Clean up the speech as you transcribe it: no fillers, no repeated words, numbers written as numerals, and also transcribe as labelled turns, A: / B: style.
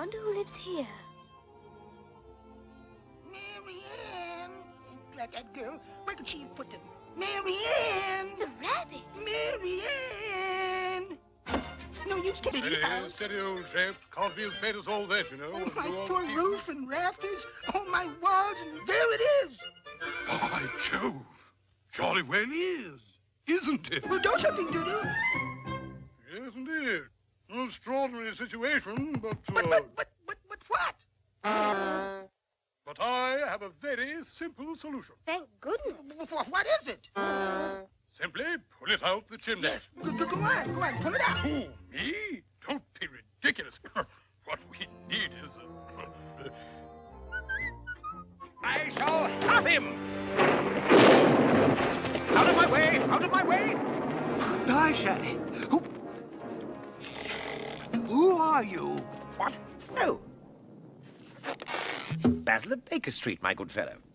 A: wonder who lives here.
B: Marianne. Like that girl. Where could she have put them? Marianne.
A: The rabbit.
B: Marianne. No use getting out.
C: Steady, old chap. Can't be as bad as all that, you know.
B: Oh, my poor roof and rafters. Oh, my walls, and there it is.
C: By Jove. Jolly well is, isn't it?
B: Well, do something, Dodo.
C: Yes, indeed. An extraordinary situation, but...
B: But what?
C: But I have a very simple solution.
A: Thank goodness.
B: What is it?
C: Simply pull it out the chimney.
B: Yes, go on, pull it out.
C: Who, me? Don't be ridiculous. What we need is...
D: I shall have him! Out of my way! Out of my way! I say, who are you? What? Oh. Basil of Baker Street, my good fellow.